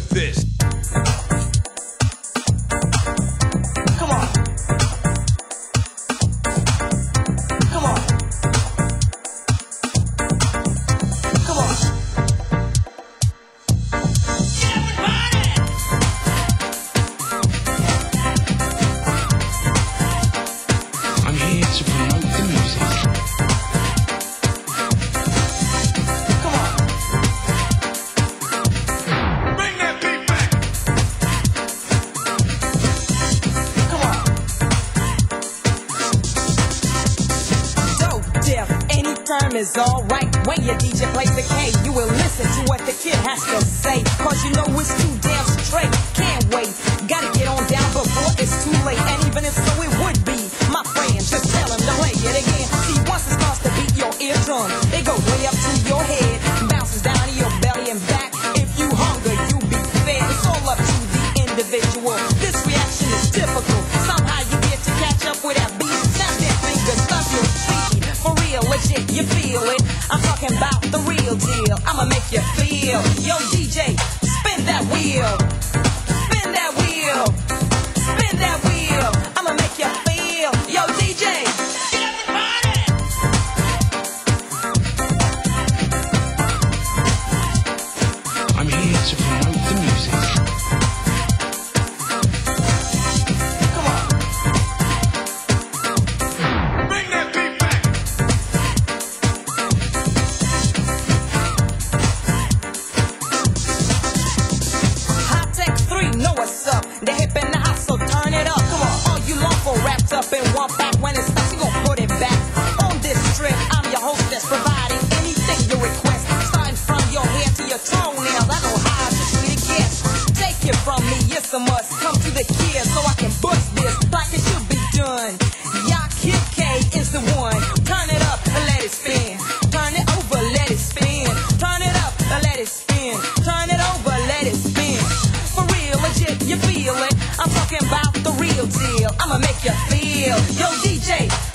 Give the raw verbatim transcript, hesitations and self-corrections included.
with this. Come on. Come on. Come on. I'm here to promote the music. Come on. Bring that beat back. Come on. Dope deaf, any term is alright. When your D J plays the K, you will listen to what the kid has to say. Cause you know it's too damn straight. Can't wait, gotta get on down before it's too late. And even if so it would be, my friend, just tell him to play it again. See, once it starts to beat your eardrum, it goes way up to your head, bounces down to your belly and back. If you hunger, you be fed. It's all up to the individual. This reaction is difficult. Somehow you get to catch up with that beat. Snap that finger, stuff your feet. For real, legit, you feel it. I'm talking about the real deal. I'ma make you feel. Yo, D J, spin that wheel. Spin that wheel. Spin that wheel. I'ma make you feel. Yo, D J. I'm here to promote the music. Come on. Bring that beat back. Hot Tech three, know what's up. The hip and the hot, so turn it up. Come on, all you lawful wrapped up in one pack. When it stops, you gon' put it back. On this trip, I'm your hostess, providing anything you request. Starting from your hair to your toenails, I know how to treat a guest. Take it from me, it's a must. Come to the kid so I can bust this like it should be done. Y'all Kid K is the one. Turn it up and let it spin. Turn it over, let it spin. Turn it up and let it spin. Turn it over, let it spin. For real, legit, you feel it. I'm talking about the real deal. I'ma make you feel. Yo, D J,